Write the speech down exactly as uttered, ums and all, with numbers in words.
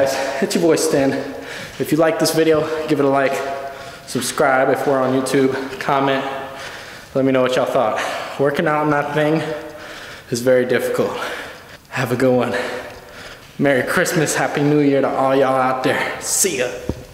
guys, it's your boy Stan. If you like this video, give it a like. Subscribe if we're on YouTube. Comment. Let me know what y'all thought. Working out on that thing is very difficult. Have a good one. Merry Christmas, Happy New Year to all y'all out there. See ya.